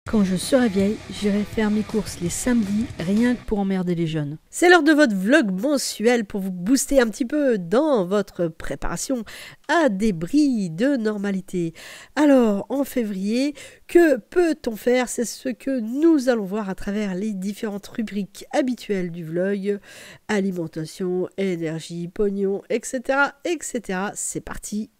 Quand je serai vieille, j'irai faire mes courses les samedis, rien que pour emmerder les jeunes. C'est l'heure de votre vlog mensuel pour vous booster un petit peu dans votre préparation à des bris de normalité. Alors, en février, que peut-on faire? C'est ce que nous allons voir à travers les différentes rubriques habituelles du vlog. Alimentation, énergie, pognon, etc. etc. C'est parti!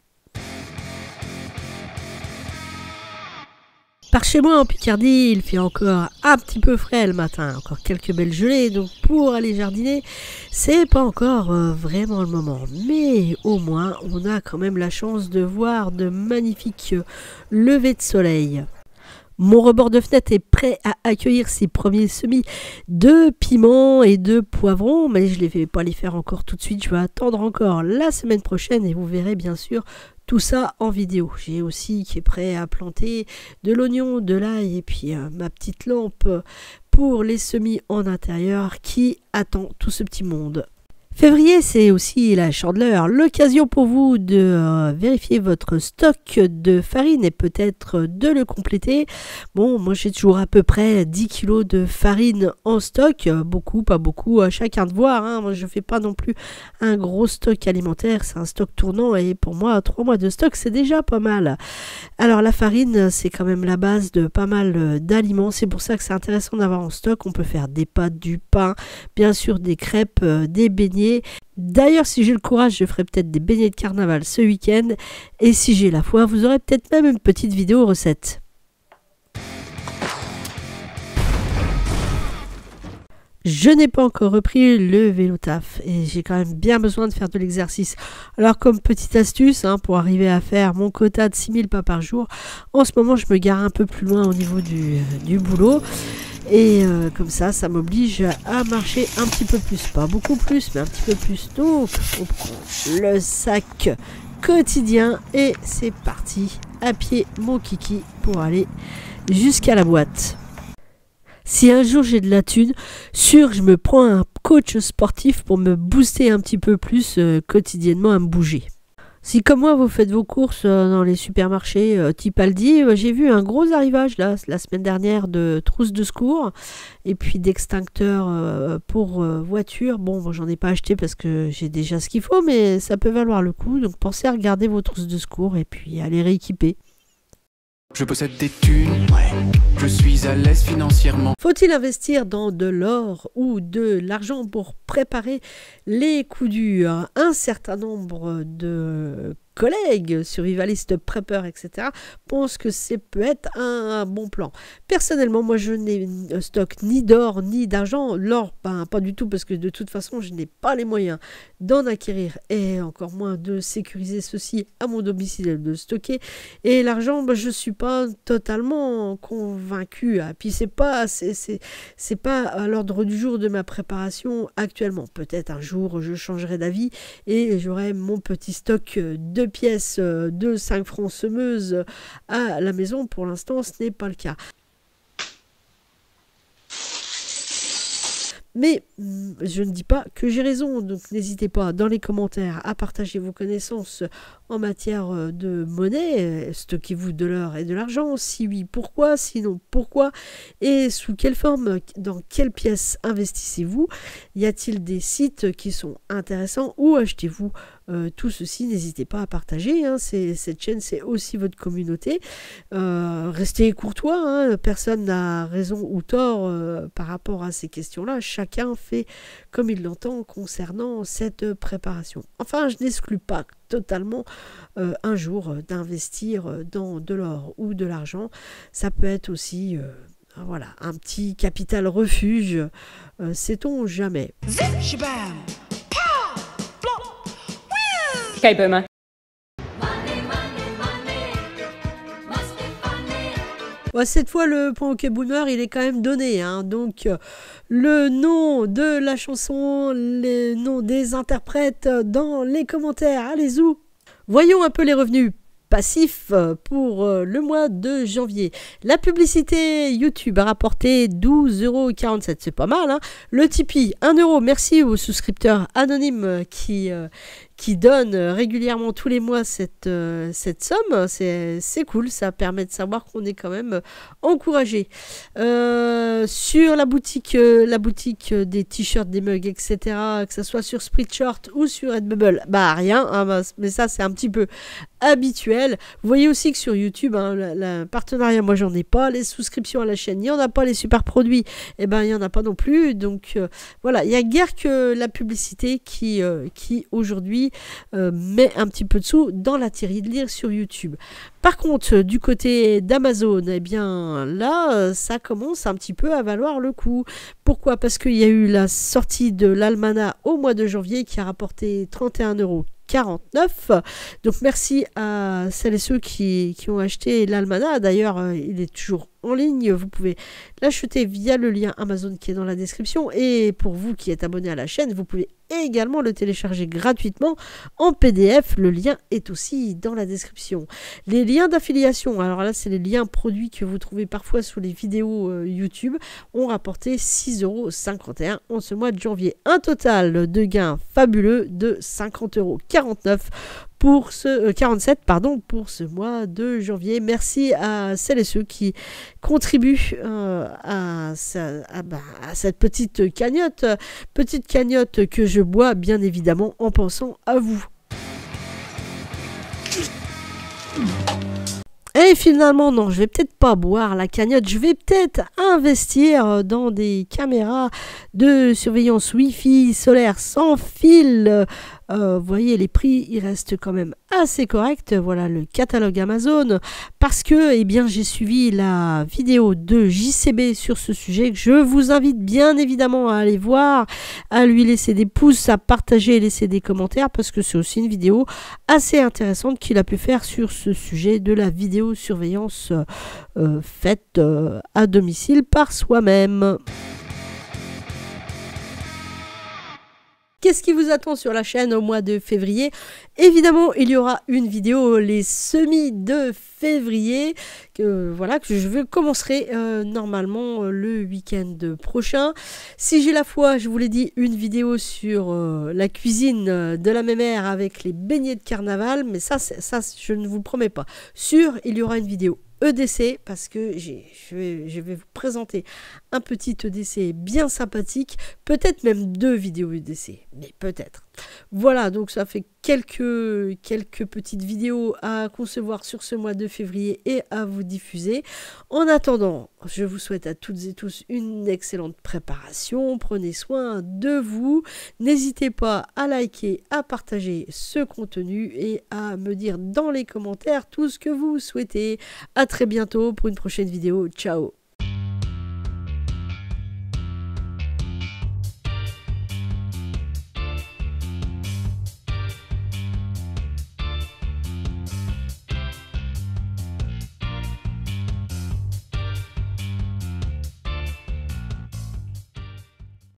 Par chez moi en Picardie, il fait encore un petit peu frais le matin, encore quelques belles gelées, donc pour aller jardiner, c'est pas encore vraiment le moment. Mais au moins, on a quand même la chance de voir de magnifiques levées de soleil. Mon rebord de fenêtre est prêt à accueillir ses premiers semis de piments et de poivrons, mais je ne vais pas les faire encore tout de suite, je vais attendre encore la semaine prochaine et vous verrez bien sûr tout ça en vidéo. J'ai aussi qui est prêt à planter de l'oignon, de l'ail et puis ma petite lampe pour les semis en intérieur qui attend tout ce petit monde. Février, c'est aussi la Chandeleur, l'occasion pour vous de vérifier votre stock de farine et peut-être de le compléter. Bon, moi j'ai toujours à peu près 10 kg de farine en stock, beaucoup, pas beaucoup, à chacun de voir. Hein. Moi je fais pas non plus un gros stock alimentaire, c'est un stock tournant et pour moi 3 mois de stock c'est déjà pas mal. Alors la farine c'est quand même la base de pas mal d'aliments, c'est pour ça que c'est intéressant d'avoir en stock. On peut faire des pâtes, du pain, bien sûr des crêpes, des beignets. D'ailleurs, si j'ai le courage, je ferai peut-être des beignets de carnaval ce week-end. Et si j'ai la foi, vous aurez peut-être même une petite vidéo recette. Je n'ai pas encore repris le vélo taf et j'ai quand même bien besoin de faire de l'exercice. Alors comme petite astuce, pour arriver à faire mon quota de 6000 pas par jour, en ce moment je me gare un peu plus loin au niveau du boulot. Et comme ça m'oblige à marcher un petit peu plus. Pas beaucoup plus, mais un petit peu plus. Donc, on prend le sac quotidien et c'est parti. À pied, mon kiki, pour aller jusqu'à la boîte. Si un jour j'ai de la thune, sûr je me prends un coach sportif pour me booster un petit peu plus quotidiennement à me bouger. Si comme moi vous faites vos courses dans les supermarchés type Aldi, j'ai vu un gros arrivage là, la semaine dernière de trousses de secours et puis d'extincteurs pour voitures. Bon, moi j'en ai pas acheté parce que j'ai déjà ce qu'il faut, mais ça peut valoir le coup. Donc pensez à regarder vos trousses de secours et puis à les rééquiper. Je possède des thunes, je suis à l'aise financièrement. Faut-il investir dans de l'or ou de l'argent pour préparer les coups durs? Un certain nombre de collègues, survivalistes, preppers, etc. pensent que c'est peut être un bon plan. Personnellement, moi je n'ai stock ni d'or ni d'argent. L'or, pas du tout parce que de toute façon je n'ai pas les moyens d'en acquérir et encore moins de sécuriser ceci à mon domicile, de stocker. Et l'argent, je ne suis pas totalement convaincu. Puis c'est pas à l'ordre du jour de ma préparation actuellement. Peut-être un jour je changerai d'avis et j'aurai mon petit stock de pièces de 5 francs semeuses à la maison. Pour l'instant, ce n'est pas le cas. Mais je ne dis pas que j'ai raison, donc n'hésitez pas dans les commentaires à partager vos connaissances en matière de monnaie. Stockez-vous de l'or et de l'argent? Si oui, pourquoi? Sinon, pourquoi? Et sous quelle forme? Dans quelle pièce investissez-vous? Y a-t-il des sites qui sont intéressants? Ou achetez-vous tout ceci? N'hésitez pas à partager. Cette chaîne, c'est aussi votre communauté. Restez courtois. Personne n'a raison ou tort par rapport à ces questions-là. Chacun fait comme il l'entend concernant cette préparation. Enfin, je n'exclus pas totalement un jour d'investir dans de l'or ou de l'argent. Ça peut être aussi voilà, un petit capital refuge, sait-on jamais. Okay, boomer. Bon, cette fois, le point OK Boomer, il est quand même donné. Donc, le nom de la chanson, les noms des interprètes dans les commentaires. Allez-y. Voyons un peu les revenus passifs pour le mois de janvier. La publicité YouTube a rapporté 12,47 €. C'est pas mal. Le Tipeee, 1 €. Merci aux souscripteurs anonymes qui qui donne régulièrement tous les mois cette somme. C'est cool, ça permet de savoir qu'on est quand même encouragé. Sur la boutique des t-shirts, des mugs, etc., que ce soit sur Spreadshirt ou sur Redbubble, bah rien, hein, mais ça c'est un petit peu habituel. Vous voyez aussi que sur YouTube, hein, le partenariat, moi j'en ai pas, les souscriptions à la chaîne, il n'y en a pas, les super produits, et ben il n'y en a pas non plus. Donc voilà, il y a guère que la publicité qui aujourd'hui met un petit peu de sous dans la tirelire sur YouTube. Par contre, du côté d'Amazon, eh bien là, ça commence un petit peu à valoir le coup. Pourquoi ? Parce qu'il y a eu la sortie de l'Almanach au mois de janvier qui a rapporté 31,49 €. Donc merci à celles et ceux qui ont acheté l'Almanach. D'ailleurs, il est toujours en ligne. Vous pouvez l'acheter via le lien Amazon qui est dans la description. Et pour vous qui êtes abonné à la chaîne, vous pouvez également le télécharger gratuitement en PDF. Le lien est aussi dans la description. Les liens d'affiliation, alors là c'est les liens produits que vous trouvez parfois sous les vidéos YouTube, ont rapporté 6,51 € en ce mois de janvier. Un total de gains fabuleux de 50,49 € pour 47 pour ce mois de janvier. Merci à celles et ceux qui contribuent à cette petite cagnotte que je bois bien évidemment en pensant à vous. Et finalement, non, je vais peut-être pas boire la cagnotte, je vais peut-être investir dans des caméras de surveillance Wi-Fi solaire sans fil. Vous voyez, les prix, ils restent quand même assez corrects. Voilà le catalogue Amazon. Parce que, eh bien, j'ai suivi la vidéo de JCB sur ce sujet que je vous invite bien évidemment à aller voir, à lui laisser des pouces, à partager et laisser des commentaires parce que c'est aussi une vidéo assez intéressante qu'il a pu faire sur ce sujet de la vidéosurveillance faite à domicile par soi-même. Qu'est-ce qui vous attend sur la chaîne au mois de février ? Évidemment, il y aura une vidéo, les semis de février, que je commencerai normalement le week-end prochain. Si j'ai la foi, je vous l'ai dit, une vidéo sur la cuisine de la mémère avec les beignets de carnaval, mais ça, je ne vous le promets pas. Il y aura une vidéo EDC parce que je vais vous présenter un petit EDC bien sympathique, peut-être même 2 vidéos EDC, mais peut-être. Voilà, donc ça fait quelques petites vidéos à concevoir sur ce mois de février et à vous diffuser. En attendant, je vous souhaite à toutes et tous une excellente préparation. Prenez soin de vous. N'hésitez pas à liker, à partager ce contenu et à me dire dans les commentaires tout ce que vous souhaitez. À très bientôt pour une prochaine vidéo. Ciao!